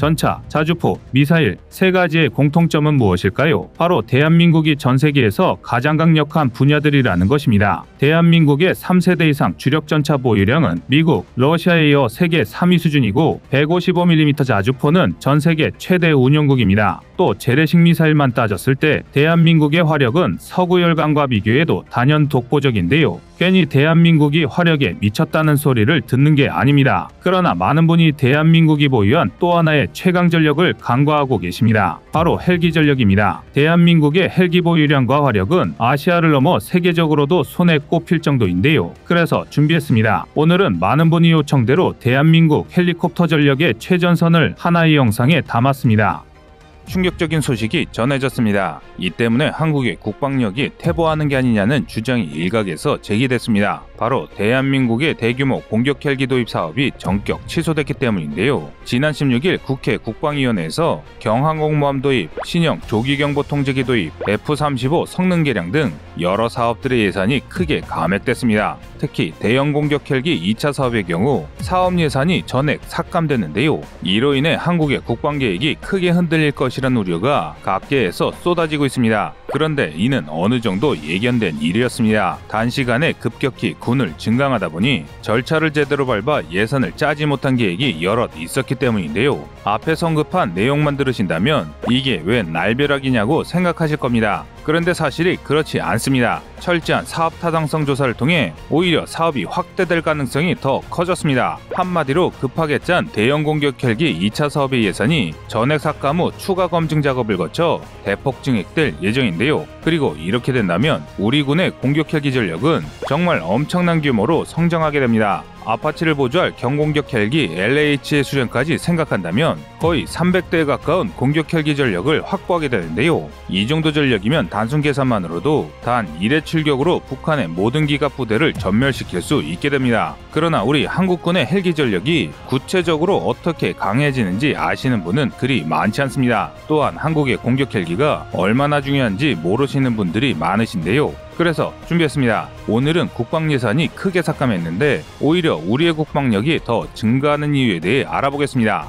전차, 자주포, 미사일 세 가지의 공통점은 무엇일까요? 바로 대한민국이 전 세계에서 가장 강력한 분야들이라는 것입니다. 대한민국의 3세대 이상 주력 전차 보유량은 미국, 러시아에 이어 세계 3위 수준이고 155mm 자주포는 전 세계 최대 운용국입니다. 또 재래식 미사일만 따졌을 때 대한민국의 화력은 서구 열강과 비교해도 단연 독보적인데요. 괜히 대한민국이 화력에 미쳤다는 소리를 듣는 게 아닙니다. 그러나 많은 분이 대한민국이 보유한 또 하나의 최강 전력을 간과하고 계십니다. 바로 헬기 전력입니다. 대한민국의 헬기 보유량과 화력은 아시아를 넘어 세계적으로도 손에 꼽힐 정도인데요. 그래서 준비했습니다. 오늘은 많은 분이 요청대로 대한민국 헬리콥터 전력의 최전선을 하나의 영상에 담았습니다. 충격적인 소식이 전해졌습니다. 이 때문에 한국의 국방력이 퇴보하는 게 아니냐는 주장이 일각에서 제기됐습니다. 바로 대한민국의 대규모 공격 헬기 도입 사업이 전격 취소됐기 때문인데요. 지난 16일 국회 국방위원회에서 경항공모함 도입, 신형 조기경보 통제기 도입, F-35 성능 개량 등 여러 사업들의 예산이 크게 감액됐습니다. 특히 대형 공격 헬기 2차 사업의 경우 사업 예산이 전액 삭감됐는데요. 이로 인해 한국의 국방 계획이 크게 흔들릴 것이라는 우려가 각계에서 쏟아지고 있습니다. 그런데 이는 어느 정도 예견된 일이었습니다. 단시간에 급격히 군을 증강하다 보니 절차를 제대로 밟아 예산을 짜지 못한 계획이 여럿 있었기 때문인데요. 앞에서 언급한 내용만 들으신다면 이게 왜 날벼락이냐고 생각하실 겁니다. 그런데 사실이 그렇지 않습니다. 철저한 사업 타당성 조사를 통해 오히려 사업이 확대될 가능성이 더 커졌습니다. 한마디로 급하게 짠 대형 공격 헬기 2차 사업의 예산이 전액 삭감 후 추가 검증 작업을 거쳐 대폭 증액될 예정인데요. 그리고 이렇게 된다면 우리 군의 공격 헬기 전력은 정말 엄청난 규모로 성장하게 됩니다. 아파치를 보조할 경공격 헬기 LH의 수련까지 생각한다면 거의 300대에 가까운 공격 헬기 전력을 확보하게 되는데요. 이 정도 전력이면 단순 계산만으로도 단 1회 출격으로 북한의 모든 기갑 부대를 전멸시킬 수 있게 됩니다. 그러나 우리 한국군의 헬기 전력이 구체적으로 어떻게 강해지는지 아시는 분은 그리 많지 않습니다. 또한 한국의 공격 헬기가 얼마나 중요한지 모르시는 분들이 많으신데요. 그래서 준비했습니다. 오늘은 국방 예산이 크게 삭감했는데 오히려 우리의 국방력이 더 증가하는 이유에 대해 알아보겠습니다.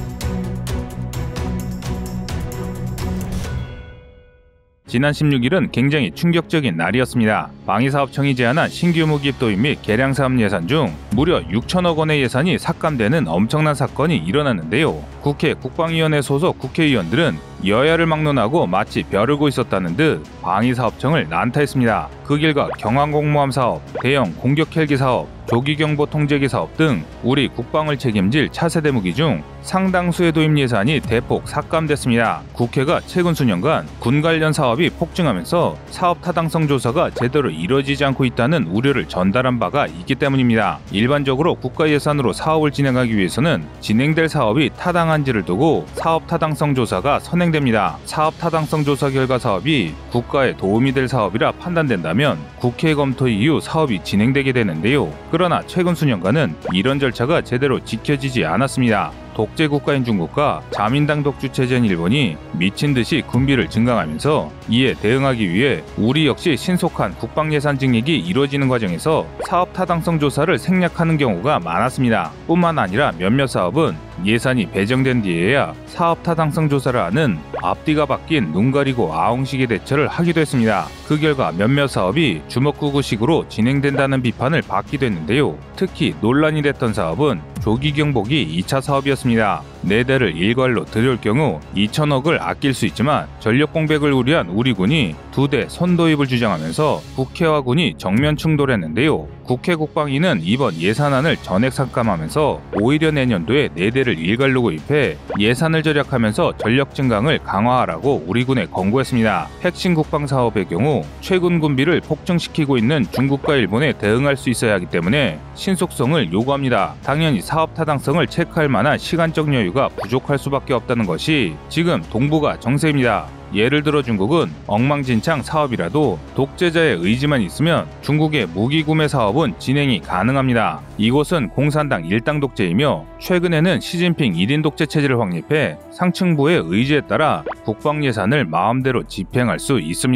지난 16일은 굉장히 충격적인 날이었습니다. 방위사업청이 제안한 신규 무기입 도입 및 개량 사업 예산 중 무려 6천억 원의 예산이 삭감되는 엄청난 사건이 일어났는데요. 국회 국방위원회 소속 국회의원들은 여야를 막론하고 마치 벼르고 있었다는 듯 방위사업청을 난타했습니다. 그 결과 경항공모함 사업, 대형 공격 헬기 사업, 조기경보 통제기 사업 등 우리 국방을 책임질 차세대 무기 중 상당수의 도입 예산이 대폭 삭감됐습니다. 국회가 최근 수년간 군 관련 사업이 폭증하면서 사업 타당성 조사가 제대로 이뤄지지 않고 있다는 우려를 전달한 바가 있기 때문입니다. 일반적으로 국가 예산으로 사업을 진행하기 위해서는 진행될 사업이 타당한지를 두고 사업 타당성 조사가 선행됩니다. 사업 타당성 조사 결과 사업이 국가에 도움이 될 사업이라 판단된다면 국회 검토 이후 사업이 진행되게 되는데요. 그러나 최근 수년간은 이런 절차가 제대로 지켜지지 않았습니다. 독재 국가인 중국과 자민당 독주 체제인 일본이 미친 듯이 군비를 증강하면서 이에 대응하기 위해 우리 역시 신속한 국방 예산 증액이 이루어지는 과정에서 사업 타당성 조사를 생략하는 경우가 많았습니다. 뿐만 아니라 몇몇 사업은 예산이 배정된 뒤에야 사업 타당성 조사를 하는 앞뒤가 바뀐 눈 가리고 아웅식의 대처를 하기도 했습니다. 그 결과 몇몇 사업이 주먹구구식으로 진행된다는 비판을 받기도 했는데요. 특히 논란이 됐던 사업은 조기경보기 2차 사업이었습니다. 4대를 일괄로 들여올 경우 2천억을 아낄 수 있지만 전력 공백을 우려한 우리 군이 2대 선도입을 주장하면서 국회와 군이 정면 충돌했는데요. 국회 국방위는 이번 예산안을 전액 삭감하면서 오히려 내년도에 4대를 일괄로 구입해 예산을 절약하면서 전력 증강을 강화하라고 우리 군에 권고했습니다. 핵심 국방 사업의 경우 최근 군비를 폭증시키고 있는 중국과 일본에 대응할 수 있어야 하기 때문에 신속성을 요구합니다. 당연히 사업 타당성을 체크할 만한 시간적 여유가 부족할 수밖에 없다는 것이 지금 동북아 정세입니다. 예를 들어 중국은 엉망진창 사업이라도 독재자의 의지만 있으면 중국의 무기 구매 사업은 진행이 가능합니다. 이곳은 공산당 일당 독재이며 최근에는 시진핑 1인 독재 체제를 확립해 상층부의 의지에 따라 국방 예산을 마음대로 집행할 수 있습니다.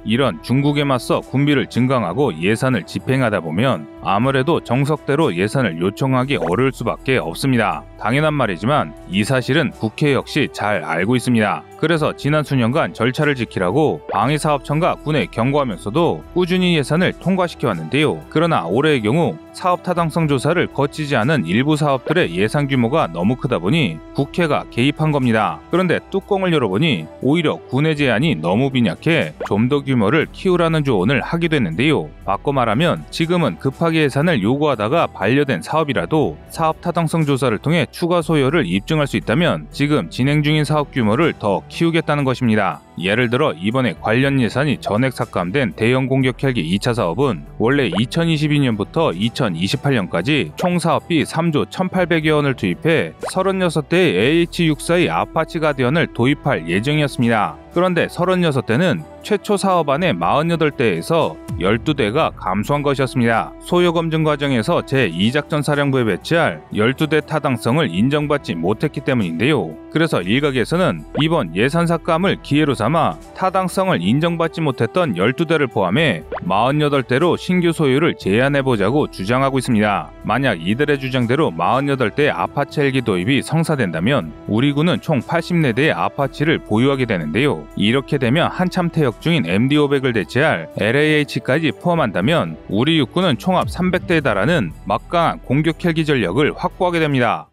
이런 중국에 맞서 군비를 증강하고 예산을 집행하다 보면 아무래도 정석대로 예산을 요청하기 어려울 수밖에 없습니다. 당연한 말이지만 이 사실은 국회 역시 잘 알고 있습니다. 그래서 지난 수년간 절차를 지키라고 방위사업청과 군에 경고하면서도 꾸준히 예산을 통과시켜왔는데요. 그러나 올해의 경우 사업 타당성 조사를 거치지 않은 일부 사업들의 예산 규모가 너무 크다 보니 국회가 개입한 겁니다. 그런데 뚜껑을 열어보니 오히려 군의 제안이 너무 빈약해 좀 더 규모를 키우라는 조언을 하기도 했는데요. 바꿔 말하면 지금은 급하게 예산을 요구하다가 반려된 사업이라도 사업 타당성 조사를 통해 추가 소요를 입증할 수 있다면 지금 진행 중인 사업 규모를 더 키우겠다는 것입니다. 예를 들어 이번에 관련 예산이 전액 삭감된 대형 공격 헬기 2차 사업은 원래 2022년부터 2028년까지 총 사업비 3조 1,800여 원을 투입해 36대의 AH-64의 아파치 가디언을 도입할 예정이었습니다. 그런데 36대는 최초 사업안의 48대에서 12대가 감소한 것이었습니다. 소요 검증 과정에서 제2작전 사령부에 배치할 12대 타당성을 인정받지 못했기 때문인데요. 그래서 일각에서는 이번 예산 삭감을 기회로 삼아 타당성을 인정받지 못했던 12대를 포함해 48대로 신규 소유를 제한해보자고 주장하고 있습니다. 만약 이들의 주장대로 48대의 아파치 헬기 도입이 성사된다면 우리 군은 총 84대의 아파치를 보유하게 되는데요. 이렇게 되면 한참 퇴역 중인 MD-500을 대체할 LAH까지 포함한다면 우리 육군은 총합 300대에 달하는 막강한 공격 헬기 전력을 확보하게 됩니다.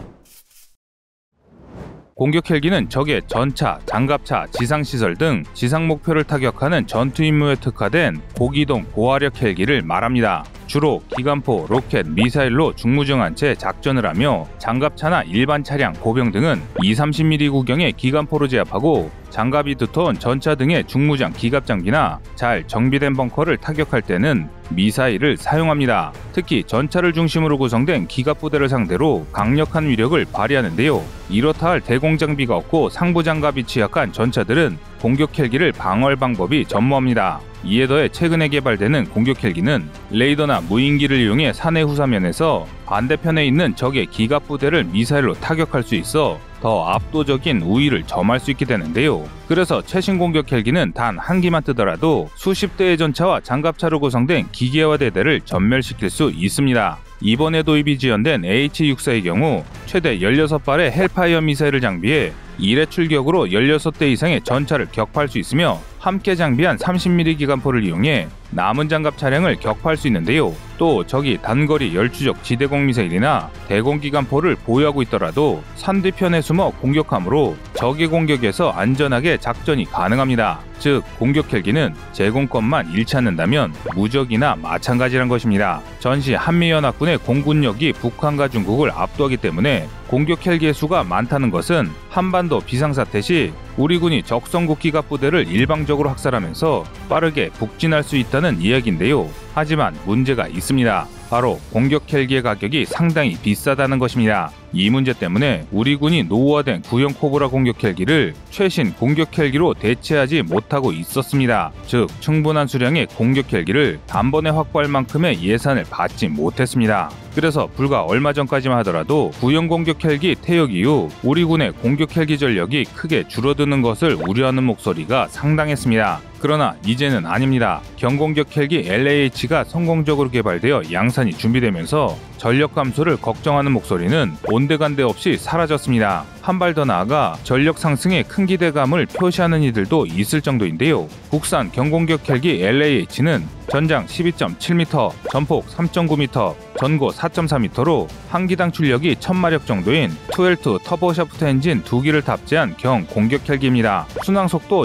공격 헬기는 적의 전차, 장갑차, 지상시설 등 지상 목표를 타격하는 전투 임무에 특화된 고기동 고화력 헬기를 말합니다. 주로 기관포, 로켓, 미사일로 중무정한 채 작전을 하며 장갑차나 일반 차량, 보병 등은 230mm 구경의 기관포로 제압하고 장갑이 두터운 전차 등의 중무장 기갑장비나 잘 정비된 벙커를 타격할 때는 미사일을 사용합니다. 특히 전차를 중심으로 구성된 기갑부대를 상대로 강력한 위력을 발휘하는데요. 이렇다 할 대공장비가 없고 상부장갑이 취약한 전차들은 공격 헬기를 방어할 방법이 전무합니다. 이에 더해 최근에 개발되는 공격 헬기는 레이더나 무인기를 이용해 산의 후사면에서 반대편에 있는 적의 기갑부대를 미사일로 타격할 수 있어 더 압도적인 우위를 점할 수 있게 되는데요. 그래서 최신 공격 헬기는 단 한 기만 뜨더라도 수십 대의 전차와 장갑차로 구성된 기계화 대대를 전멸시킬 수 있습니다. 이번에 도입이 지연된 AH-64의 경우 최대 16발의 헬파이어 미사일을 장비해 1회 출격으로 16대 이상의 전차를 격파할 수 있으며 함께 장비한 30mm 기관포를 이용해 남은 장갑 차량을 격파할 수 있는데요. 또 적이 단거리 열추적 지대공 미사일이나 대공기관포를 보유하고 있더라도 산 뒤편에 숨어 공격하므로 적의 공격에서 안전하게 작전이 가능합니다. 즉 공격 헬기는 제공권만 잃지 않는다면 무적이나 마찬가지란 것입니다. 전시 한미연합군의 공군력이 북한과 중국을 압도하기 때문에 공격 헬기의 수가 많다는 것은 한반도 비상사태 시 우리 군이 적성국 기갑부대를 일방적으로 학살하면서 빠르게 북진할 수 있다는 이야기인데요. 하지만 문제가 있습니다. 바로 공격 헬기의 가격이 상당히 비싸다는 것입니다. 이 문제 때문에 우리 군이 노후화된 구형 코브라 공격 헬기를 최신 공격 헬기로 대체하지 못하고 있었습니다. 즉 충분한 수량의 공격 헬기를 단번에 확보할 만큼의 예산을 받지 못했습니다. 그래서 불과 얼마 전까지만 하더라도 구형 공격 헬기 퇴역 이후 우리 군의 공격 헬기 전력이 크게 줄어드는 것을 우려하는 목소리가 상당했습니다. 그러나 이제는 아닙니다. 경공격 헬기 LAH가 성공적으로 개발되어 양산이 준비되면서 전력 감소를 걱정하는 목소리는 온데간데 없이 사라졌습니다. 한 발 더 나아가 전력 상승에 큰 기대감을 표시하는 이들도 있을 정도인데요. 국산 경공격 헬기 LAH는 전장 12.7m, 전폭 3.9m, 전고 4.4m로 한 기당 출력이 1000마력 정도인 12 터보 샤프트 엔진 2기를 탑재한 경 공격 헬기입니다. 순항 속도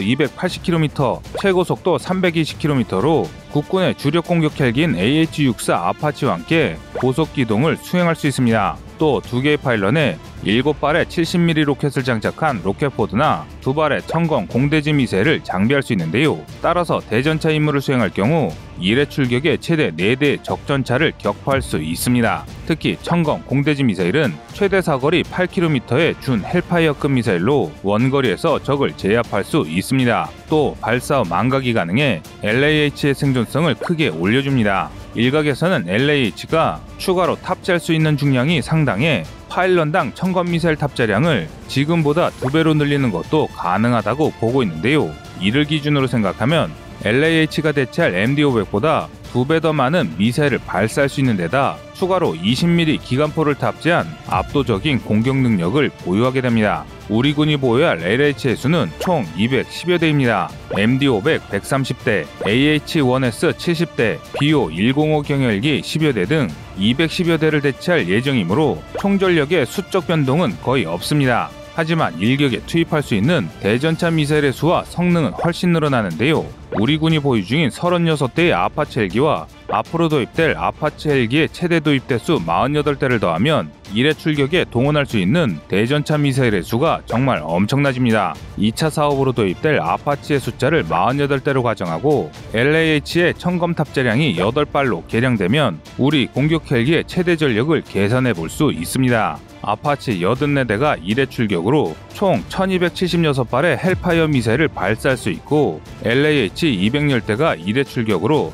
280km, 최고 속도 320km로 국군의 주력 공격 헬기인 AH-64 아파치와 함께 고속 기동을 수행할 수 있습니다. 또 2개의 파일런에 7발의 70mm 로켓을 장착한 로켓포드나 2발의 청검 공대지 미사일을 장비할 수 있는데요. 따라서 대전차 임무를 수행할 경우 1회 출격에 최대 4대의 적전차를 격파할 수 있습니다. 특히 청검 공대지 미사일은 최대 사거리 8km의 준 헬파이어급 미사일로 원거리에서 적을 제압할 수 있습니다. 또 발사 후 망각이 가능해 LAH의 생존성을 크게 올려줍니다. 일각에서는 LAH가 추가로 탑재할 수 있는 중량이 상당해 파일런당 청검 미사일 탑재량을 지금보다 2배로 늘리는 것도 가능하다고 보고 있는데요. 이를 기준으로 생각하면 LAH가 대체할 MD-500보다 2배 더 많은 미사일을 발사할 수 있는 데다 추가로 20mm 기관포를 탑재한 압도적인 공격 능력을 보유하게 됩니다. 우리 군이 보유할 LH의 수는 총 210여 대입니다. MD-500 130대, AH-1S 70대, BO-105 경열기 10여 대 등 210여 대를 대체할 예정이므로 총전력의 수적 변동은 거의 없습니다. 하지만 일격에 투입할 수 있는 대전차 미사일의 수와 성능은 훨씬 늘어나는데요. 우리 군이 보유 중인 36대의 아파치 헬기와 앞으로 도입될 아파치 헬기의 최대 도입 대수 48대를 더하면 1회 출격에 동원할 수 있는 대전차 미사일의 수가 정말 엄청나집니다. 2차 사업으로 도입될 아파치의 숫자를 48대로 가정하고 LAH의 청검 탑재량이 8발로 개량되면 우리 공격 헬기의 최대 전력을 계산해 볼 수 있습니다. 아파치 84대가 1회 출격으로 총 1276발의 헬파이어 미사일을 발사할 수 있고 LAH 210대가 1회 출격으로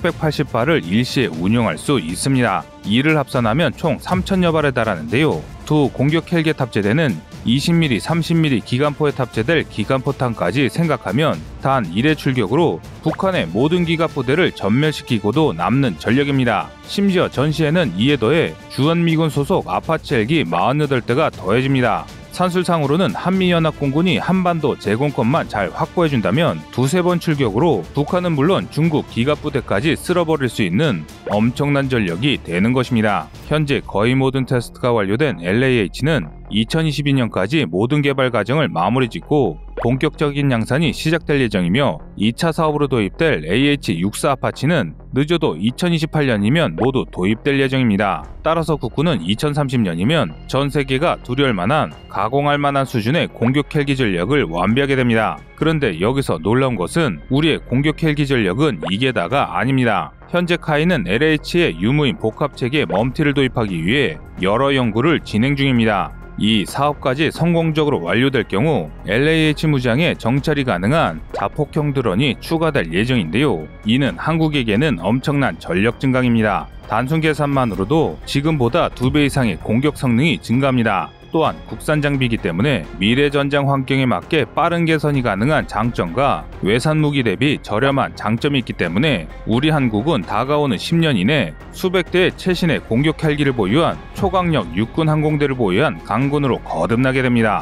1680발을 일시에 운용할 수 있습니다. 이를 합산하면 총 3000여 발에 달하는데요. 두 공격 헬기에 탑재되는 20mm, 30mm 기관포에 탑재될 기관포탄까지 생각하면 단 1회 출격으로 북한의 모든 기갑부대를 전멸시키고도 남는 전력입니다. 심지어 전시에는 이에 더해 주한미군 소속 아파치 헬기 48대가 더해집니다. 산술상으로는 한미연합공군이 한반도 제공권만 잘 확보해준다면 두세 번 출격으로 북한은 물론 중국 기갑부대까지 쓸어버릴 수 있는 엄청난 전력이 되는 것입니다. 현재 거의 모든 테스트가 완료된 LAH는 2022년까지 모든 개발 과정을 마무리 짓고 본격적인 양산이 시작될 예정이며 2차 사업으로 도입될 AH-64 아파치는 늦어도 2028년이면 모두 도입될 예정입니다. 따라서 국군은 2030년이면 전 세계가 두려울 만한 가공할 만한 수준의 공격 헬기 전력을 완비하게 됩니다. 그런데 여기서 놀라운 것은 우리의 공격 헬기 전력은 이게 다가 아닙니다. 현재 카이는 LH의 유무인 복합체계 멈티를 도입하기 위해 여러 연구를 진행 중입니다. 이 사업까지 성공적으로 완료될 경우 LAH 무장에 정찰이 가능한 자폭형 드론이 추가될 예정인데요. 이는 한국에게는 엄청난 전력 증강입니다. 단순 계산만으로도 지금보다 2배 이상의 공격 성능이 증가합니다. 또한 국산 장비이기 때문에 미래 전장 환경에 맞게 빠른 개선이 가능한 장점과 외산 무기 대비 저렴한 장점이 있기 때문에 우리 한국은 다가오는 10년 이내 수백 대의 최신의 공격 헬기를 보유한 초강력 육군 항공대를 보유한 강군으로 거듭나게 됩니다.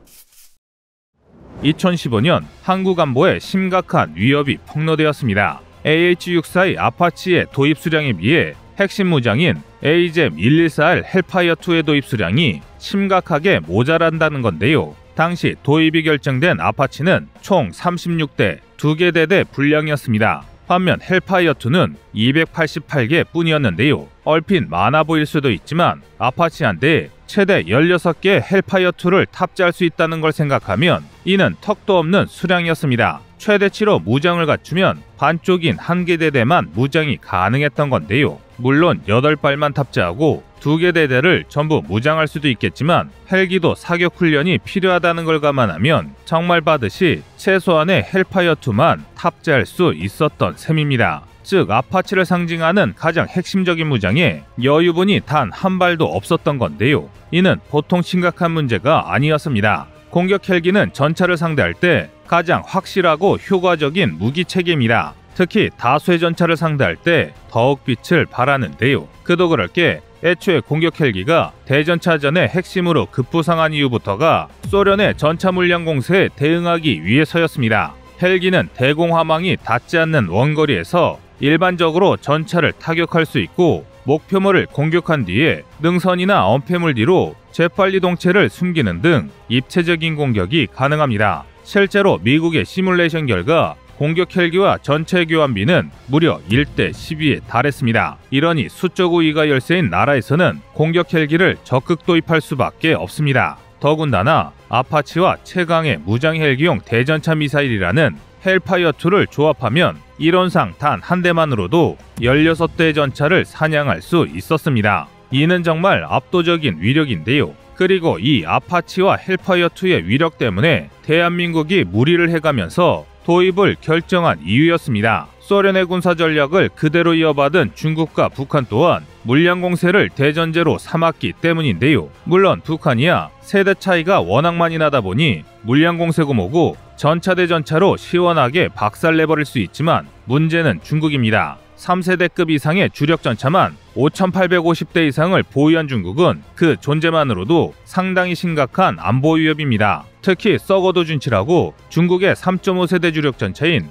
2015년 한국 안보에 심각한 위협이 폭로되었습니다. AH-64의 아파치의 도입 수량에 비해 핵심 무장인 AGEM-114R 헬파이어2의 도입 수량이 심각하게 모자란다는 건데요. 당시 도입이 결정된 아파치는 총 36대, 2개 대대 분량이었습니다. 반면 헬파이어2는 288개 뿐이었는데요. 얼핏 많아 보일 수도 있지만 아파치 한 대에 최대 16개의 헬파이어2를 탑재할 수 있다는 걸 생각하면 이는 턱도 없는 수량이었습니다. 최대치로 무장을 갖추면 반쪽인 한 개 대대만 무장이 가능했던 건데요. 물론 8발만 탑재하고 2개 대대를 전부 무장할 수도 있겠지만 헬기도 사격 훈련이 필요하다는 걸 감안하면 정말 받듯이 최소한의 헬파이어2만 탑재할 수 있었던 셈입니다. 즉 아파치를 상징하는 가장 핵심적인 무장에 여유분이 단 한 발도 없었던 건데요. 이는 보통 심각한 문제가 아니었습니다. 공격 헬기는 전차를 상대할 때 가장 확실하고 효과적인 무기 체계입니다. 특히 다수의 전차를 상대할 때 더욱 빛을 발하는데요. 그도 그럴 게 애초에 공격 헬기가 대전차전의 핵심으로 급부상한 이유부터가 소련의 전차 물량 공세에 대응하기 위해서였습니다. 헬기는 대공화망이 닿지 않는 원거리에서 일반적으로 전차를 타격할 수 있고 목표물을 공격한 뒤에 능선이나 엄폐물 뒤로 재빨리 동체를 숨기는 등 입체적인 공격이 가능합니다. 실제로 미국의 시뮬레이션 결과 공격 헬기와 전체 교환비는 무려 1대 12에 달했습니다. 이러니 수적 우위가 열세인 나라에서는 공격 헬기를 적극 도입할 수밖에 없습니다. 더군다나 아파치와 최강의 무장 헬기용 대전차 미사일이라는 헬파이어2를 조합하면 이론상 단 한 대만으로도 16대의 전차를 사냥할 수 있었습니다. 이는 정말 압도적인 위력인데요. 그리고 이 아파치와 헬파이어2의 위력 때문에 대한민국이 무리를 해가면서 도입을 결정한 이유였습니다. 소련의 군사 전략을 그대로 이어받은 중국과 북한 또한 물량 공세를 대전제로 삼았기 때문인데요. 물론 북한이야 세대 차이가 워낙 많이 나다 보니 물량 공세고 뭐고 전차 대 전차로 시원하게 박살내버릴 수 있지만 문제는 중국입니다. 3세대급 이상의 주력 전차만 5,850대 이상을 보유한 중국은 그 존재만으로도 상당히 심각한 안보 위협입니다. 특히 썩어도 준치라고 중국의 3.5세대 주력 전차인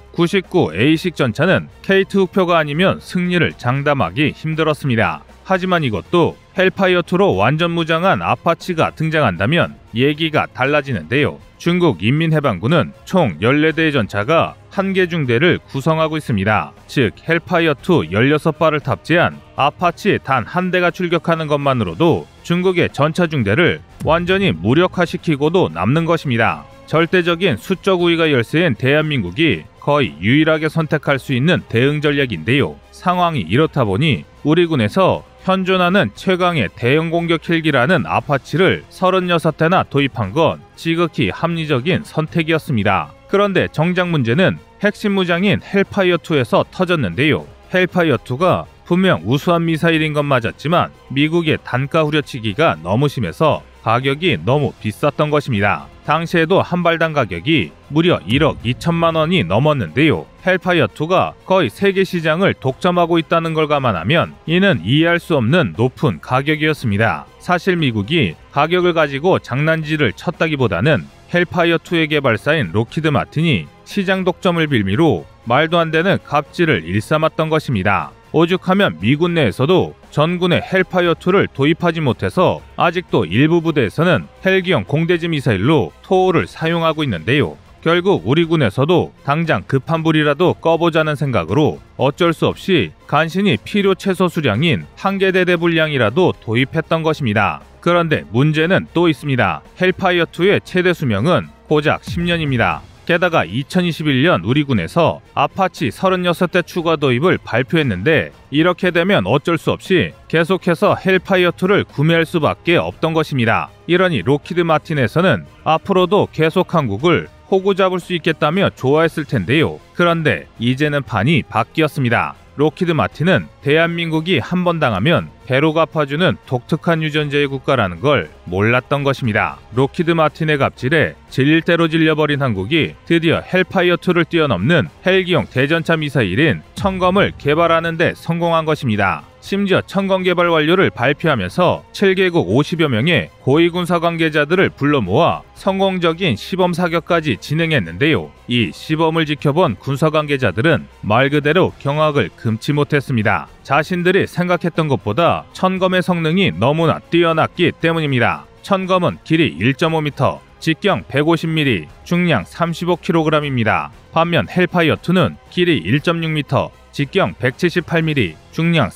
99A식 전차는 K2 흑표가 아니면 승리를 장담하기 힘들었습니다. 하지만 이것도 헬파이어2로 완전 무장한 아파치가 등장한다면 얘기가 달라지는데요. 중국 인민해방군은 총 14대의 전차가 1개 중대를 구성하고 있습니다. 즉 헬파이어2 16발을 탑재한 아파치 단 한 대가 출격하는 것만으로도 중국의 전차 중대를 완전히 무력화시키고도 남는 것입니다. 절대적인 수적 우위가 열세인 대한민국이 거의 유일하게 선택할 수 있는 대응 전략인데요. 상황이 이렇다 보니 우리 군에서 현존하는 최강의 대형 공격 헬기라는 아파치를 36대나 도입한 건 지극히 합리적인 선택이었습니다. 그런데 정작 문제는 핵심 무장인 헬파이어2에서 터졌는데요. 헬파이어2가 분명 우수한 미사일인 건 맞았지만 미국의 단가 후려치기가 너무 심해서 가격이 너무 비쌌던 것입니다. 당시에도 한 발당 가격이 무려 1억 2천만 원이 넘었는데요. 헬파이어2가 거의 세계 시장을 독점하고 있다는 걸 감안하면 이는 이해할 수 없는 높은 가격이었습니다. 사실 미국이 가격을 가지고 장난질을 쳤다기보다는 헬파이어2의 개발사인 록히드 마틴이 시장 독점을 빌미로 말도 안 되는 갑질을 일삼았던 것입니다. 오죽하면 미군 내에서도 전군에 헬파이어2를 도입하지 못해서 아직도 일부 부대에서는 헬기형 공대지 미사일로 토오를 사용하고 있는데요. 결국 우리 군에서도 당장 급한 불이라도 꺼보자는 생각으로 어쩔 수 없이 간신히 필요 최소 수량인 1개 대대 분량이라도 도입했던 것입니다. 그런데 문제는 또 있습니다. 헬파이어2의 최대 수명은 고작 10년입니다. 게다가 2021년 우리 군에서 아파치 36대 추가 도입을 발표했는데 이렇게 되면 어쩔 수 없이 계속해서 헬파이어2를 구매할 수밖에 없던 것입니다. 이러니 록히드 마틴에서는 앞으로도 계속 한국을 호구 잡을 수 있겠다며 좋아했을 텐데요. 그런데 이제는 판이 바뀌었습니다. 록히드 마틴은 대한민국이 한 번 당하면 배로 갚아주는 독특한 유전자의 국가라는 걸 몰랐던 것입니다. 록히드 마틴의 갑질에 질릴 대로 질려버린 한국이 드디어 헬파이어2를 뛰어넘는 헬기용 대전차 미사일인 천검을 개발하는 데 성공한 것입니다. 심지어 천검 개발 완료를 발표하면서 7개국 50여 명의 고위군사 관계자들을 불러 모아 성공적인 시범 사격까지 진행했는데요. 이 시범을 지켜본 군사 관계자들은 말 그대로 경악을 금치 못했습니다. 자신들이 생각했던 것보다 천검의 성능이 너무나 뛰어났기 때문입니다. 천검은 길이 1.5m, 직경 150mm, 중량 35kg입니다. 반면 헬파이어2는 길이 1.6m, 직경 178mm, 중량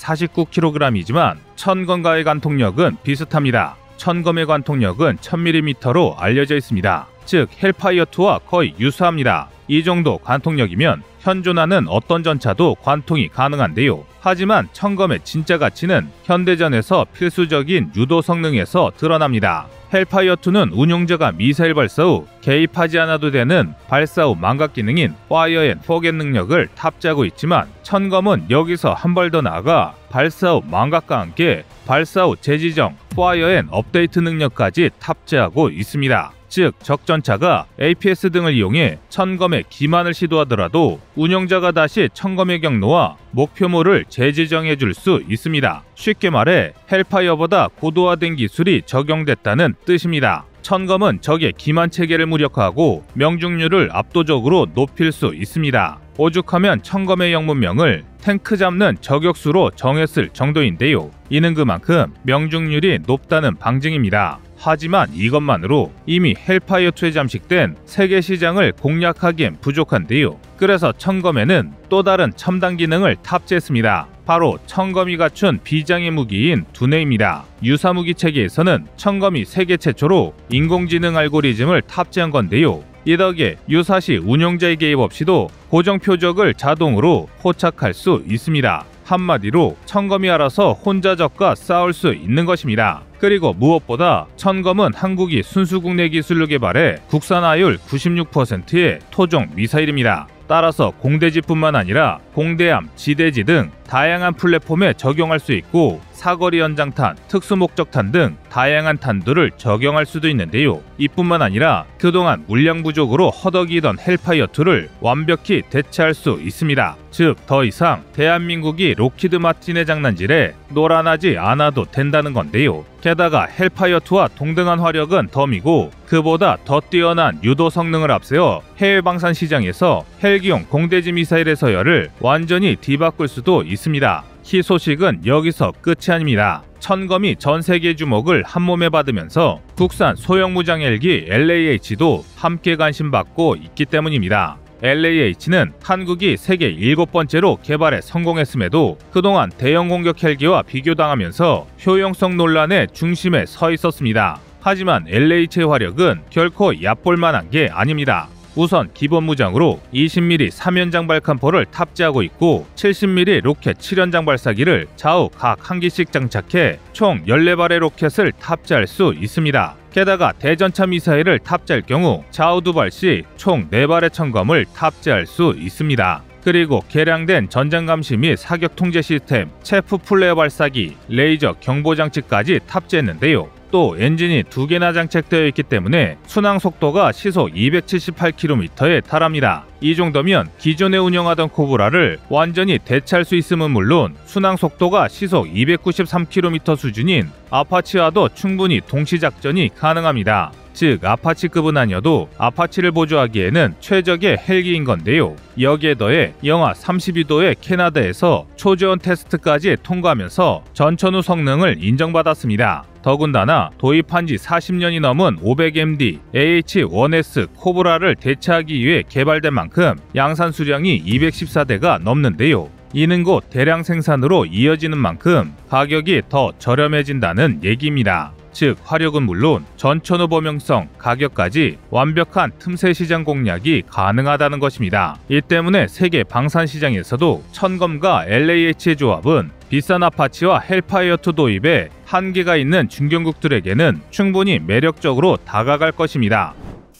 49kg이지만 천검과의 관통력은 비슷합니다. 천검의 관통력은 1000mm로 알려져 있습니다. 즉 헬파이어2와 거의 유사합니다. 이 정도 관통력이면 현존하는 어떤 전차도 관통이 가능한데요. 하지만 천검의 진짜 가치는 현대전에서 필수적인 유도 성능에서 드러납니다. 헬파이어2는 운용자가 미사일 발사 후 개입하지 않아도 되는 발사 후 망각 기능인 파이어 앤 포겟 능력을 탑재하고 있지만 천검은 여기서 한 발 더 나아가 발사 후 망각과 함께 발사 후 재지정, 파이어 앤 업데이트 능력까지 탑재하고 있습니다. 즉 적전차가 APS 등을 이용해 천검의 기만을 시도하더라도 운용자가 다시 천검의 경로와 목표물을 재지정해 줄 수 있습니다. 쉽게 말해 헬파이어보다 고도화된 기술이 적용됐다는 뜻입니다. 천검은 적의 기만 체계를 무력화하고 명중률을 압도적으로 높일 수 있습니다. 오죽하면 천검의 영문명을 탱크 잡는 저격수로 정했을 정도인데요. 이는 그만큼 명중률이 높다는 방증입니다. 하지만 이것만으로 이미 헬파이어2에 잠식된 세계 시장을 공략하기엔 부족한데요. 그래서 천검에는 또 다른 첨단 기능을 탑재했습니다. 바로 천검이 갖춘 비장의 무기인 두뇌입니다. 유사 무기 체계에서는 천검이 세계 최초로 인공지능 알고리즘을 탑재한 건데요. 이 덕에 유사시 운용자의 개입 없이도 고정 표적을 자동으로 포착할 수 있습니다. 한마디로 천검이 알아서 혼자 적과 싸울 수 있는 것입니다. 그리고 무엇보다 천검은 한국이 순수 국내 기술로 개발해 국산화율 96%의 토종 미사일입니다. 따라서 공대지뿐만 아니라 공대함, 지대지 등 다양한 플랫폼에 적용할 수 있고 사거리 연장탄, 특수목적탄 등 다양한 탄두를 적용할 수도 있는데요. 이뿐만 아니라 그동안 물량 부족으로 허덕이던 헬파이어2를 완벽히 대체할 수 있습니다. 즉, 더 이상 대한민국이 로키드 마틴의 장난질에 놀아나지 않아도 된다는 건데요. 게다가 헬파이어2와 동등한 화력은 덤이고 그보다 더 뛰어난 유도 성능을 앞세워 해외 방산 시장에서 헬기용 공대지 미사일의 서열을 완전히 뒤바꿀 수도 있습니다. 희소식은 여기서 끝이 아닙니다. 천검이 전 세계 주목을 한몸에 받으면서 국산 소형 무장 헬기 LAH도 함께 관심받고 있기 때문입니다. LAH는 한국이 세계 7번째로 개발에 성공했음에도 그동안 대형 공격 헬기와 비교당하면서 효용성 논란의 중심에 서 있었습니다. 하지만 LH의 화력은 결코 얕볼 만한 게 아닙니다. 우선 기본 무장으로 20mm 3연장 발칸포를 탑재하고 있고 70mm 로켓 7연장 발사기를 좌우 각 1기씩 장착해 총 14발의 로켓을 탑재할 수 있습니다. 게다가 대전차 미사일을 탑재할 경우 좌우 2발씩 총 4발의 천검을 탑재할 수 있습니다. 그리고 개량된 전장 감시 및 사격 통제 시스템, 체프 플레어 발사기, 레이저 경보 장치까지 탑재했는데요. 또 엔진이 2개나 장착되어 있기 때문에 순항 속도가 시속 278km에 달합니다. 이 정도면 기존에 운영하던 코브라를 완전히 대체할 수 있음은 물론 순항 속도가 시속 293km 수준인 아파치와도 충분히 동시 작전이 가능합니다. 즉, 아파치급은 아니어도 아파치를 보조하기에는 최적의 헬기인 건데요. 여기에 더해 영하 32도의 캐나다에서 초저온 테스트까지 통과하면서 전천후 성능을 인정받았습니다. 더군다나 도입한 지 40년이 넘은 500MD AH-1S 코브라를 대체하기 위해 개발된 만큼 양산 수량이 214대가 넘는데요. 이는 곧 대량 생산으로 이어지는 만큼 가격이 더 저렴해진다는 얘기입니다. 즉, 화력은 물론 전천후 범용성, 가격까지 완벽한 틈새 시장 공략이 가능하다는 것입니다. 이 때문에 세계 방산 시장에서도 천검과 LAH의 조합은 비싼 아파치와 헬파이어2 도입에 한계가 있는 중견국들에게는 충분히 매력적으로 다가갈 것입니다.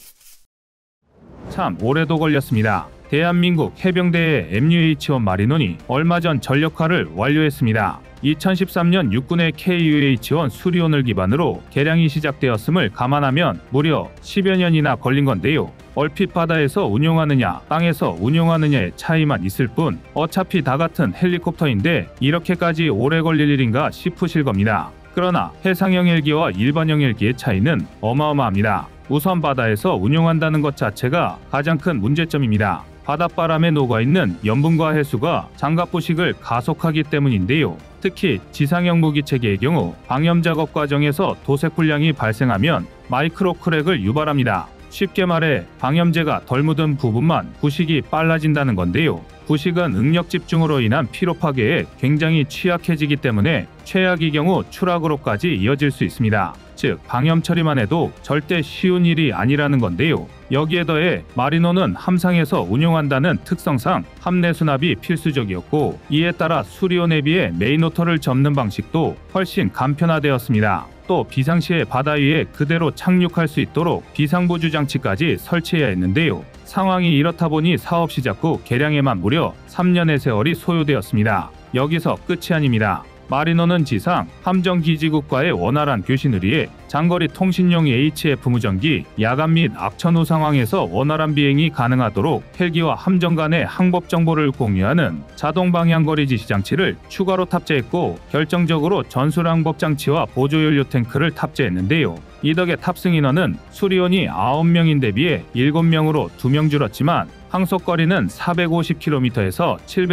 참 오래도 걸렸습니다. 대한민국 해병대의 MUH-1 마리논이 얼마 전 전력화를 완료했습니다. 2013년 육군의 KUH-1 수리온을 기반으로 개량이 시작되었음을 감안하면 무려 10여 년이나 걸린 건데요. 얼핏 바다에서 운용하느냐 땅에서 운용하느냐의 차이만 있을 뿐 어차피 다 같은 헬리콥터인데 이렇게까지 오래 걸릴 일인가 싶으실 겁니다. 그러나 해상형 헬기와 일반형 헬기의 차이는 어마어마합니다. 우선 바다에서 운용한다는 것 자체가 가장 큰 문제점입니다. 바닷바람에 녹아있는 염분과 해수가 장갑 부식을 가속하기 때문인데요. 특히 지상형 무기체계의 경우 방염 작업 과정에서 도색 불량이 발생하면 마이크로 크랙을 유발합니다. 쉽게 말해 방염제가 덜 묻은 부분만 부식이 빨라진다는 건데요. 부식은 응력 집중으로 인한 피로 파괴에 굉장히 취약해지기 때문에 최악의 경우 추락으로까지 이어질 수 있습니다. 즉, 방염 처리만 해도 절대 쉬운 일이 아니라는 건데요. 여기에 더해 마리논은 함상에서 운용한다는 특성상 함내 수납이 필수적이었고 이에 따라 수리온에 비해 메인호터를 접는 방식도 훨씬 간편화되었습니다. 또 비상시에 바다 위에 그대로 착륙할 수 있도록 비상보조 장치까지 설치해야 했는데요. 상황이 이렇다 보니 사업 시작 후 개량에만 무려 3년의 세월이 소요되었습니다. 여기서 끝이 아닙니다. 마리논은 지상 함정기지국과의 원활한 교신을 위해 장거리 통신용 HF 무전기, 야간 및 악천 후 상황에서 원활한 비행이 가능하도록 헬기와 함정 간의 항법 정보를 공유하는 자동 방향거리 지시 장치를 추가로 탑재했고 결정적으로 전술 항법 장치와 보조연료 탱크를 탑재했는데요. 이 덕에 탑승 인원은 수리온이 9명인데 비해 7명으로 2명 줄었지만 항속거리는 450km에서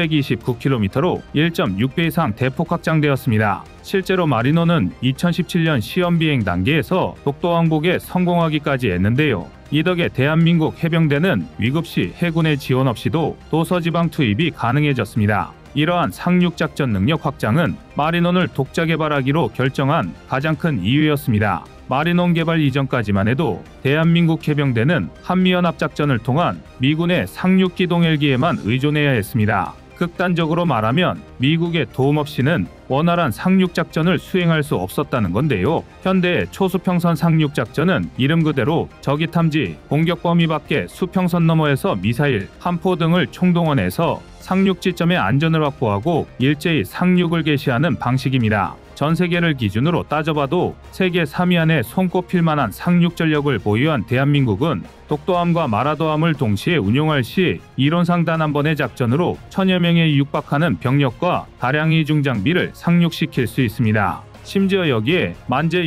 729km로 1.6배 이상 대폭 확장되었습니다. 실제로 마리논은 2017년 시험 비행 단계에서 독도 왕복에 성공하기까지 했는데요. 이 덕에 대한민국 해병대는 위급시 해군의 지원 없이도 도서지방 투입이 가능해졌습니다. 이러한 상륙작전 능력 확장은 마리논을 독자 개발하기로 결정한 가장 큰 이유였습니다. 마리논 개발 이전까지만 해도 대한민국 해병대는 한미연합작전을 통한 미군의 상륙기동 헬기에만 의존해야 했습니다. 극단적으로 말하면 미국의 도움 없이는 원활한 상륙작전을 수행할 수 없었다는 건데요. 현대의 초수평선 상륙작전은 이름 그대로 적이 탐지, 공격 범위 밖의 수평선 너머에서 미사일, 함포 등을 총동원해서 상륙 지점의 안전을 확보하고 일제히 상륙을 개시하는 방식입니다. 전 세계를 기준으로 따져봐도 세계 3위 안에 손꼽힐 만한 상륙 전력을 보유한 대한민국은 독도함과 마라도함을 동시에 운용할 시 이론상 단 한 번의 작전으로 1000여 명에 육박하는 병력과 다량의 중장비를 상륙시킬 수 있습니다. 심지어 여기에 만재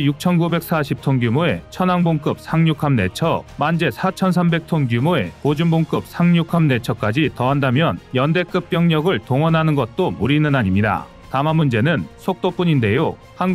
6,940톤 규모의 천왕봉급 상륙함 4척, 만재 4,300톤 규모의 보준봉급 상륙함 4척까지 더한다면 연대급 병력을 동원하는 것도 무리는 아닙니다. 다만 문제는 속도뿐인데요.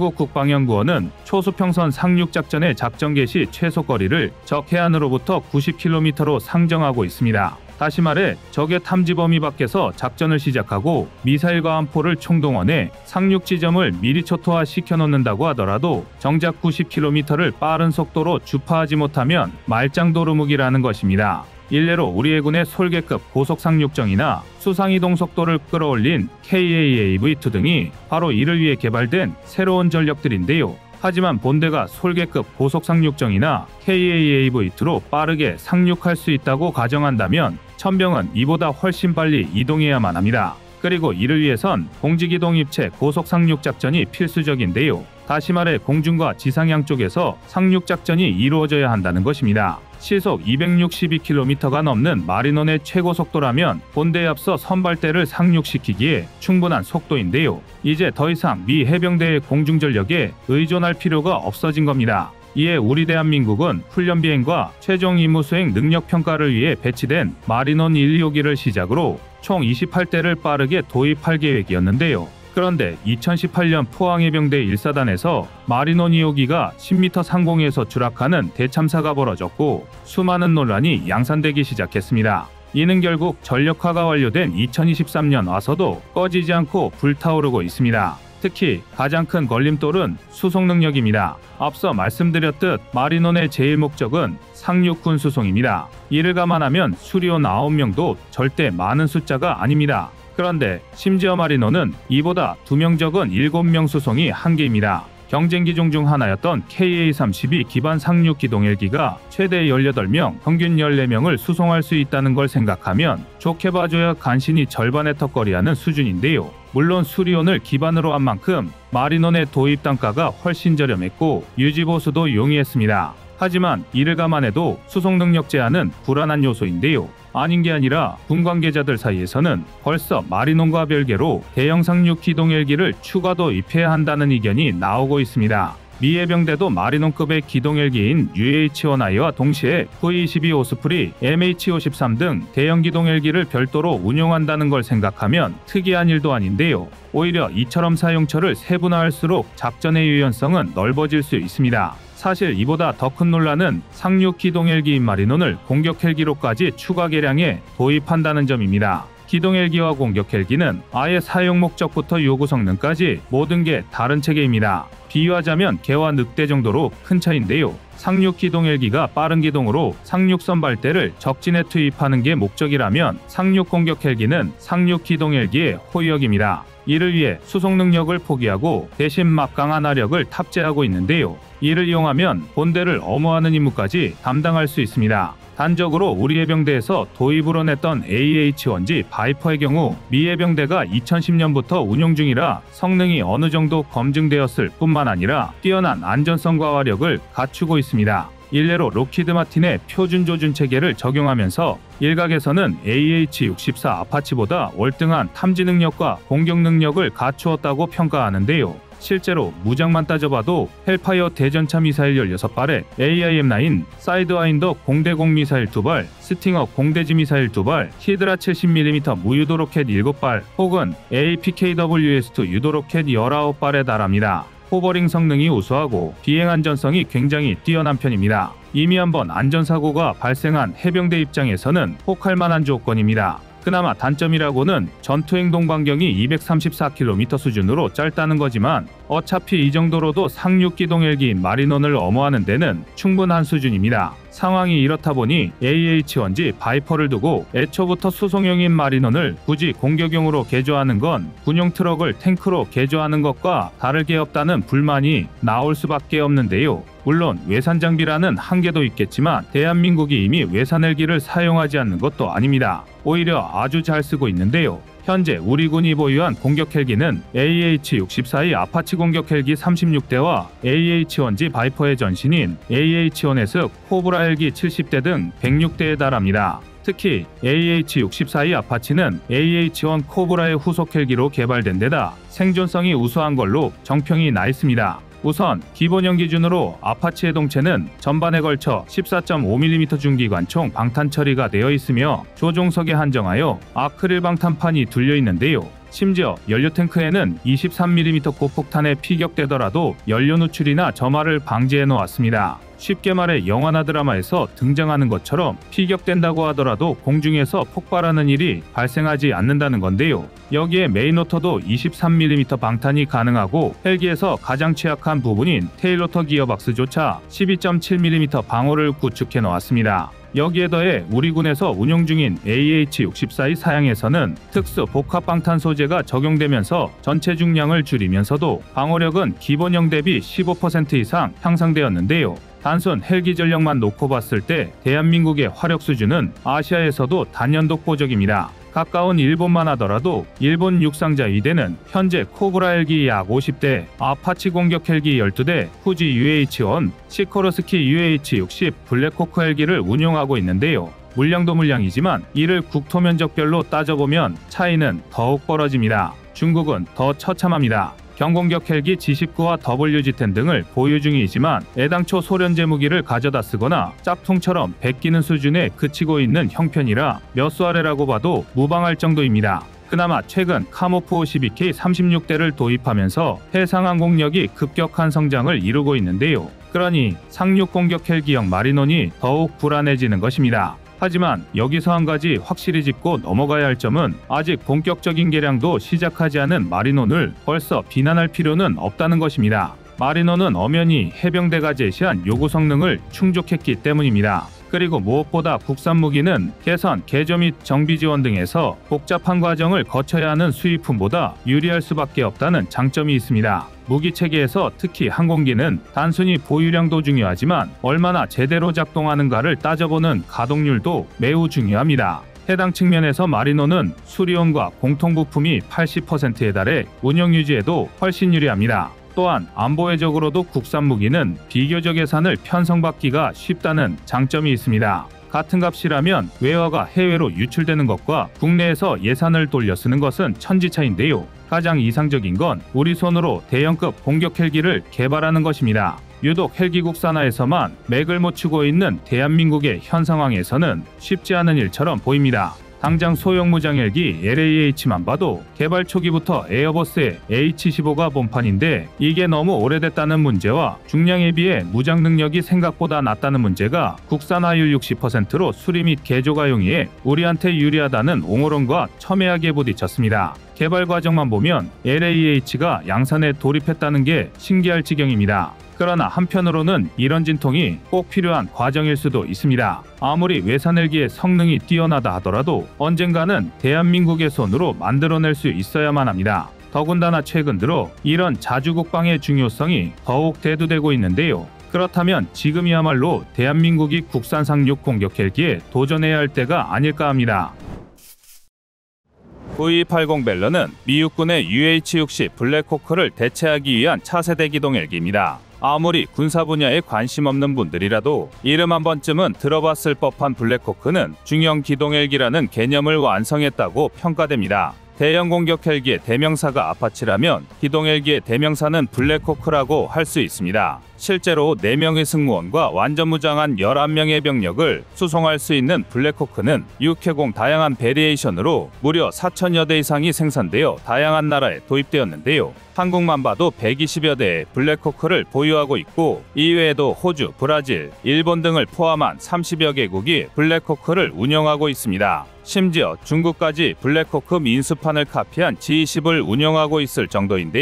한국국방연구원은 초수평선 상륙작전의 작전 개시 최소 거리를 적 해안으로부터 90km로 상정하고 있습니다. 다시 말해 적의 탐지 범위 밖에서 작전을 시작하고 미사일과 함포를 총동원해 상륙 지점을 미리 초토화 시켜놓는다고 하더라도 정작 90km를 빠른 속도로 주파하지 못하면 말짱도루묵이라는 것입니다. 일례로 우리 해군의 솔개급 고속상륙정이나 수상이동 속도를 끌어올린 KAAV2 등이 바로 이를 위해 개발된 새로운 전력들인데요. 하지만 본대가 솔개급 고속상륙정이나 KAAV2로 빠르게 상륙할 수 있다고 가정한다면 천병은 이보다 훨씬 빨리 이동해야만 합니다. 그리고 이를 위해선 공직이동 입체 고속상륙작전이 필수적인데요. 다시 말해 공중과 지상 양쪽에서 상륙작전이 이루어져야 한다는 것입니다. 시속 262km가 넘는 마리논의 최고 속도라면 본대에 앞서 선발대를 상륙시키기에 충분한 속도인데요. 이제 더 이상 미 해병대의 공중전력에 의존할 필요가 없어진 겁니다. 이에 우리 대한민국은 훈련 비행과 최종 임무 수행 능력 평가를 위해 배치된 마리논 1, 2호기를 시작으로 총 28대를 빠르게 도입할 계획이었는데요. 그런데 2018년 포항해병대 1사단에서 마리논 2호기가 10m 상공에서 추락하는 대참사가 벌어졌고 수많은 논란이 양산되기 시작했습니다. 이는 결국 전력화가 완료된 2023년 와서도 꺼지지 않고 불타오르고 있습니다. 특히 가장 큰 걸림돌은 수송 능력입니다. 앞서 말씀드렸듯 마리논의 제일 목적은 상륙군 수송입니다. 이를 감안하면 수리온 9명도 절대 많은 숫자가 아닙니다. 그런데 심지어 마리논은 이보다 2명 적은 7명 수송이 한계입니다. 경쟁기종 중 하나였던 KA-32 기반 상륙 기동헬기가 최대 18명, 평균 14명을 수송할 수 있다는 걸 생각하면 좋게 봐줘야 간신히 절반의 턱걸이하는 수준인데요. 물론 수리온을 기반으로 한 만큼 마리논의 도입 단가가 훨씬 저렴했고 유지보수도 용이했습니다. 하지만 이를 감안해도 수송 능력 제한은 불안한 요소인데요. 아닌 게 아니라 군 관계자들 사이에서는 벌써 마리논과 별개로 대형 상륙 기동헬기를 추가 도입해야 한다는 의견이 나오고 있습니다. 미 해병대도 마리논급의 기동헬기인 UH-1I와 동시에 V-22 오스프리, MH-53 등 대형 기동헬기를 별도로 운용한다는 걸 생각하면 특이한 일도 아닌데요. 오히려 이처럼 사용처를 세분화할수록 작전의 유연성은 넓어질 수 있습니다. 사실 이보다 더 큰 논란은 상륙 기동헬기인 마리논을 공격헬기로까지 추가 개량해 도입한다는 점입니다. 기동헬기와 공격헬기는 아예 사용 목적부터 요구 성능까지 모든 게 다른 체계입니다. 비유하자면 개와 늑대 정도로 큰 차이인데요. 상륙 기동헬기가 빠른 기동으로 상륙 선발대를 적진에 투입하는 게 목적이라면 상륙 공격헬기는 상륙 기동헬기의 호역입니다. 이를 위해 수송 능력을 포기하고 대신 막강한 화력을 탑재하고 있는데요. 이를 이용하면 본대를 엄호하는 임무까지 담당할 수 있습니다. 단적으로 우리 해병대에서 도입으로 냈던 AH-1G 바이퍼의 경우 미 해병대가 2010년부터 운용 중이라 성능이 어느 정도 검증되었을 뿐만 아니라 뛰어난 안전성과 화력을 갖추고 있습니다. 일례로 록히드 마틴의 표준 조준 체계를 적용하면서 일각에서는 AH-64 아파치보다 월등한 탐지 능력과 공격 능력을 갖추었다고 평가하는데요. 실제로 무장만 따져봐도 헬파이어 대전차 미사일 16발에 AIM-9, 사이드와인더 공대공 미사일 2발, 스팅어 공대지 미사일 2발, 히드라 70mm 무유도 로켓 7발 혹은 APKWS2 유도 로켓 19발에 달합니다. 호버링 성능이 우수하고 비행 안전성이 굉장히 뛰어난 편입니다. 이미 한번 안전사고가 발생한 해병대 입장에서는 혹할 만한 조건입니다. 그나마 단점이라고는 전투행동 반경이 234km 수준으로 짧다는 거지만 어차피 이 정도로도 상륙 기동 헬기인 마리논을 엄호하는 데는 충분한 수준입니다. 상황이 이렇다 보니 AH-1G 바이퍼를 두고 애초부터 수송용인 마리논을 굳이 공격용으로 개조하는 건 군용 트럭을 탱크로 개조하는 것과 다를 게 없다는 불만이 나올 수밖에 없는데요. 물론 외산 장비라는 한계도 있겠지만 대한민국이 이미 외산 헬기를 사용하지 않는 것도 아닙니다. 오히려 아주 잘 쓰고 있는데요. 현재 우리 군이 보유한 공격 헬기는 AH-64의 아파치 공격 헬기 36대와 AH-1G 바이퍼의 전신인 AH-1S 코브라 헬기 70대 등 106대에 달합니다. 특히 AH-64의 아파치는 AH-1 코브라의 후속 헬기로 개발된 데다 생존성이 우수한 걸로 정평이 나 있습니다. 우선 기본형 기준으로 아파치의 동체는 전반에 걸쳐 14.5mm 중기관총 방탄 처리가 되어 있으며 조종석에 한정하여 아크릴 방탄판이 둘려 있는데요. 심지어 연료 탱크에는 23mm 고폭탄에 피격되더라도 연료 누출이나 점화를 방지해 놓았습니다. 쉽게 말해 영화나 드라마에서 등장하는 것처럼 피격된다고 하더라도 공중에서 폭발하는 일이 발생하지 않는다는 건데요. 여기에 메인로터도 23mm 방탄이 가능하고 헬기에서 가장 취약한 부분인 테일로터 기어박스조차 12.7mm 방어를 구축해 놓았습니다. 여기에 더해 우리 군에서 운용 중인 AH-64의 사양에서는 특수 복합 방탄 소재가 적용되면서 전체 중량을 줄이면서도 방어력은 기본형 대비 15% 이상 향상되었는데요. 단순 헬기 전력만 놓고 봤을 때 대한민국의 화력 수준은 아시아에서도 단연독보적입니다. 가까운 일본만 하더라도 일본 육상자 2대는 현재 코브라 헬기 약 50대, 아파치 공격 헬기 12대, 후지 UH-1, 시코르스키 UH-60 블랙호크 헬기를 운용하고 있는데요. 물량도 물량이지만 이를 국토 면적별로 따져보면 차이는 더욱 벌어집니다. 중국은 더 처참합니다. 경공격 헬기 G19와 WG-10 등을 보유 중이지만 애당초 소련제 무기를 가져다 쓰거나 짝퉁처럼 베끼는 수준에 그치고 있는 형편이라 몇 수 아래라고 봐도 무방할 정도입니다. 그나마 최근 카모프 52K 36대를 도입하면서 해상 항공력이 급격한 성장을 이루고 있는데요. 그러니 상륙 공격 헬기형 마리논이 더욱 불안해지는 것입니다. 하지만 여기서 한 가지 확실히 짚고 넘어가야 할 점은 아직 본격적인 개량도 시작하지 않은 마리논을 벌써 비난할 필요는 없다는 것입니다. 마리논은 엄연히 해병대가 제시한 요구 성능을 충족했기 때문입니다. 그리고 무엇보다 국산 무기는 개선, 개조 및 정비 지원 등에서 복잡한 과정을 거쳐야 하는 수입품보다 유리할 수밖에 없다는 장점이 있습니다. 무기 체계에서 특히 항공기는 단순히 보유량도 중요하지만 얼마나 제대로 작동하는가를 따져보는 가동률도 매우 중요합니다. 해당 측면에서 마리논은 수리원과 공통부품이 80%에 달해 운영 유지에도 훨씬 유리합니다. 또한 안보회적으로도 국산 무기는 비교적 예산을 편성받기가 쉽다는 장점이 있습니다. 같은 값이라면 외화가 해외로 유출되는 것과 국내에서 예산을 돌려 쓰는 것은 천지차인데요. 가장 이상적인 건 우리 손으로 대형급 공격 헬기를 개발하는 것입니다. 유독 헬기 국산화에서만 맥을 못 추고 있는 대한민국의 현 상황에서는 쉽지 않은 일처럼 보입니다. 당장 소형 무장 헬기 LAH만 봐도 개발 초기부터 에어버스의 H-15가 본판인데 이게 너무 오래됐다는 문제와 중량에 비해 무장 능력이 생각보다 낮다는 문제가 국산화율 60%로 수리 및 개조가 용이해 우리한테 유리하다는 옹호론과 첨예하게 부딪혔습니다. 개발 과정만 보면 LAH가 양산에 돌입했다는 게 신기할 지경입니다. 그러나 한편으로는 이런 진통이 꼭 필요한 과정일 수도 있습니다. 아무리 외산 헬기의 성능이 뛰어나다 하더라도 언젠가는 대한민국의 손으로 만들어낼 수 있어야만 합니다. 더군다나 최근 들어 이런 자주국방의 중요성이 더욱 대두되고 있는데요. 그렇다면 지금이야말로 대한민국이 국산 상륙 공격 헬기에 도전해야 할 때가 아닐까 합니다. V80 벨런은 미 육군의 UH-60 블랙호크를 대체하기 위한 차세대 기동 헬기입니다. 아무리 군사 분야에 관심 없는 분들이라도 이름 한 번쯤은 들어봤을 법한 블랙호크는 중형 기동 헬기라는 개념을 완성했다고 평가됩니다. 대형 공격 헬기의 대명사가 아파치라면 기동 헬기의 대명사는 블랙호크라고 할 수 있습니다. 실제로 4명의 승무원과 완전 무장한 11명의 병력을 수송할 수 있는 블랙호크는 육해공 다양한 베리에이션으로 무려 4,000여 대 이상이 생산되어 다양한 나라에 도입되었는데요. 한국만 봐도 120여 대의 블랙호크를 보유하고 있고 이외에도 호주, 브라질, 일본 등을 포함한 30여 개국이 블랙호크를 운영하고 있습니다. 심지어 중국까지 블랙호크 민수판을 카피한 G20을 운영하고 있을 정도인데요.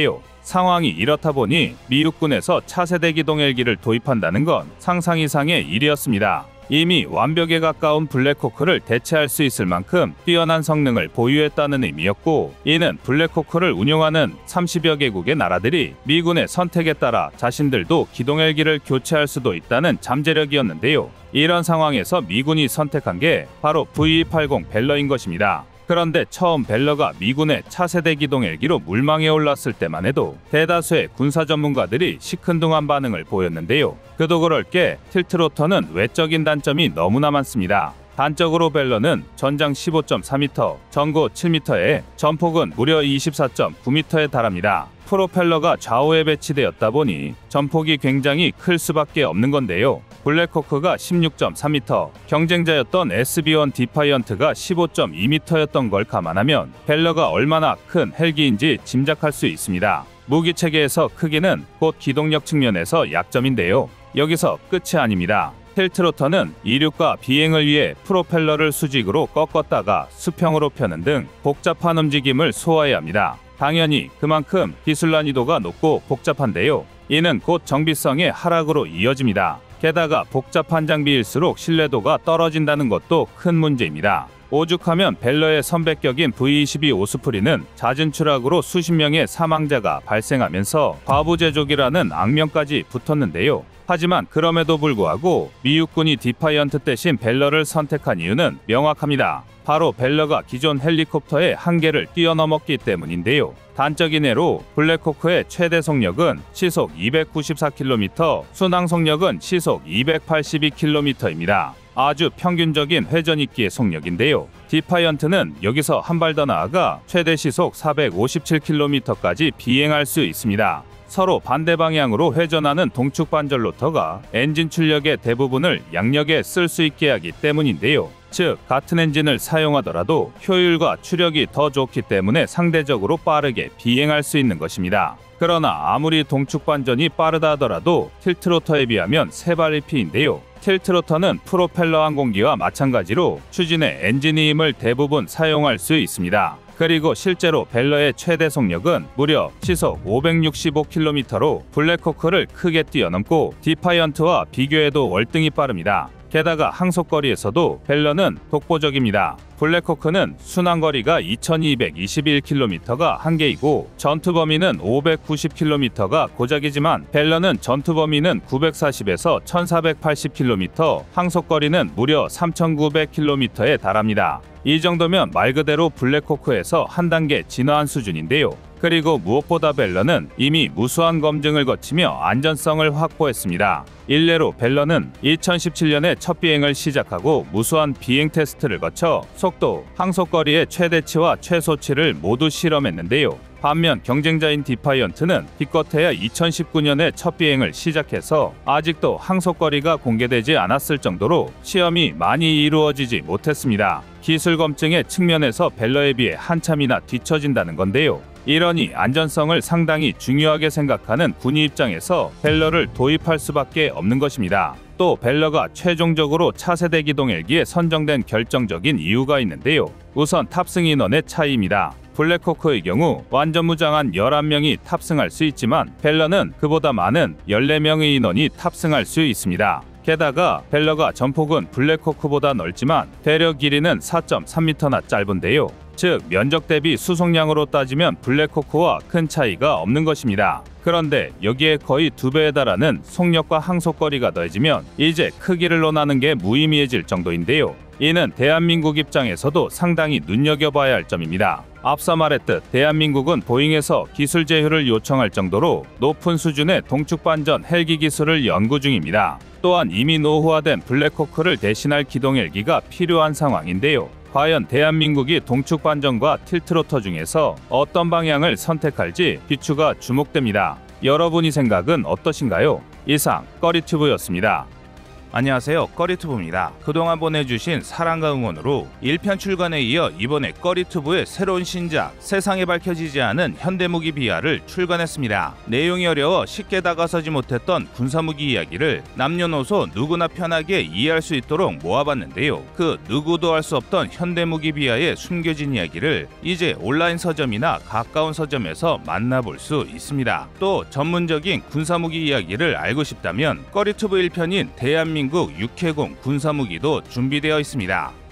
상황이 이렇다 보니 미 육군에서 차세대 기동 헬기를 도입한다는 건 상상 이상의 일이었습니다. 이미 완벽에 가까운 블랙호크를 대체할 수 있을 만큼 뛰어난 성능을 보유했다는 의미였고, 이는 블랙호크를 운용하는 30여 개국의 나라들이 미군의 선택에 따라 자신들도 기동 헬기를 교체할 수도 있다는 잠재력이었는데요. 이런 상황에서 미군이 선택한 게 바로 V-80 벨러인 것입니다. 그런데 처음 벨러가 미군의 차세대 기동 헬기로 물망에 올랐을 때만 해도 대다수의 군사 전문가들이 시큰둥한 반응을 보였는데요. 그도 그럴 게 틸트로터는 외적인 단점이 너무나 많습니다. 단적으로 벨러는 전장 15.4m, 전고 7m에 전폭은 무려 24.9m에 달합니다. 프로펠러가 좌우에 배치되었다 보니 전폭이 굉장히 클 수밖에 없는 건데요. 블랙호크가 16.3m, 경쟁자였던 SB-1 디파이언트가 15.2m였던 걸 감안하면 벨러가 얼마나 큰 헬기인지 짐작할 수 있습니다. 무기 체계에서 크기는 곧 기동력 측면에서 약점인데요. 여기서 끝이 아닙니다. 틸트로터는 이륙과 비행을 위해 프로펠러를 수직으로 꺾었다가 수평으로 펴는 등 복잡한 움직임을 소화해야 합니다. 당연히 그만큼 기술 난이도가 높고 복잡한데요. 이는 곧 정비성의 하락으로 이어집니다. 게다가 복잡한 장비일수록 신뢰도가 떨어진다는 것도 큰 문제입니다. 오죽하면 벨러의 선배격인 V-22 오스프리는 잦은 추락으로 수십 명의 사망자가 발생하면서 과부제족이라는 악명까지 붙었는데요. 하지만 그럼에도 불구하고 미 육군이 디파이언트 대신 벨러를 선택한 이유는 명확합니다. 바로 벨러가 기존 헬리콥터의 한계를 뛰어넘었기 때문인데요. 단적인 예로 블랙호크의 최대 속력은 시속 294km, 순항 속력은 시속 282km입니다. 아주 평균적인 회전익기의 속력인데요. 디파이언트는 여기서 한 발 더 나아가 최대 시속 457km까지 비행할 수 있습니다. 서로 반대 방향으로 회전하는 동축 반절 로터가 엔진 출력의 대부분을 양력에 쓸 수 있게 하기 때문인데요. 즉, 같은 엔진을 사용하더라도 효율과 추력이 더 좋기 때문에 상대적으로 빠르게 비행할 수 있는 것입니다. 그러나 아무리 동축 반전이 빠르다 하더라도 틸트로터에 비하면 세 발의 피인데요. 틸트로터는 프로펠러 항공기와 마찬가지로 추진의 엔진의 힘을 대부분 사용할 수 있습니다. 그리고 실제로 벨러의 최대 속력은 무려 시속 565km로 블랙호크를 크게 뛰어넘고 디파이언트와 비교해도 월등히 빠릅니다. 게다가 항속거리에서도 벨러는 독보적입니다. 블랙호크는 순항거리가 2221km가 한계이고 전투범위는 590km가 고작이지만 벨러는 전투범위는 940에서 1480km, 항속거리는 무려 3900km에 달합니다. 이 정도면 말 그대로 블랙호크에서 한 단계 진화한 수준인데요. 그리고 무엇보다 벨러는 이미 무수한 검증을 거치며 안전성을 확보했습니다. 일례로 벨러는 2017년에 첫 비행을 시작하고 무수한 비행 테스트를 거쳐 속도, 항속거리의 최대치와 최소치를 모두 실험했는데요. 반면 경쟁자인 디파이언트는 기껏해야 2019년에 첫 비행을 시작해서 아직도 항속거리가 공개되지 않았을 정도로 시험이 많이 이루어지지 못했습니다. 기술 검증의 측면에서 벨러에 비해 한참이나 뒤처진다는 건데요. 이러니 안전성을 상당히 중요하게 생각하는 군의 입장에서 벨러를 도입할 수밖에 없는 것입니다. 또 벨러가 최종적으로 차세대 기동 헬기에 선정된 결정적인 이유가 있는데요. 우선 탑승 인원의 차이입니다. 블랙호크의 경우 완전 무장한 11명이 탑승할 수 있지만 벨러는 그보다 많은 14명의 인원이 탑승할 수 있습니다. 게다가 벨러가 전폭은 블랙호크보다 넓지만 대려 길이는 4.3m나 짧은데요. 즉 면적 대비 수송량으로 따지면 블랙호크와 큰 차이가 없는 것입니다. 그런데 여기에 거의 2배에 달하는 속력과 항속거리가 더해지면 이제 크기를 논하는 게 무의미해질 정도인데요. 이는 대한민국 입장에서도 상당히 눈여겨봐야 할 점입니다. 앞서 말했듯 대한민국은 보잉에서 기술 제휴를 요청할 정도로 높은 수준의 동축반전 헬기 기술을 연구 중입니다. 또한 이미 노후화된 블랙호크를 대신할 기동 헬기가 필요한 상황인데요. 과연 대한민국이 동축반전과 틸트로터 중에서 어떤 방향을 선택할지 귀추가 주목됩니다. 여러분의 생각은 어떠신가요? 이상 꺼리튜브였습니다. 안녕하세요, 꺼리투브입니다. 그동안 보내주신 사랑과 응원으로 1편 출간에 이어 이번에 꺼리투브의 새로운 신작 세상에 밝혀지지 않은 현대무기 비하를 출간했습니다. 내용이 어려워 쉽게 다가서지 못했던 군사무기 이야기를 남녀노소 누구나 편하게 이해할 수 있도록 모아봤는데요. 그 누구도 알 수 없던 현대무기 비하의 숨겨진 이야기를 이제 온라인 서점이나 가까운 서점에서 만나볼 수 있습니다. 또 전문적인 군사무기 이야기를 알고 싶다면 꺼리투브 1편인 대한민국 육해공 군사무기도 준비되어 있습니다.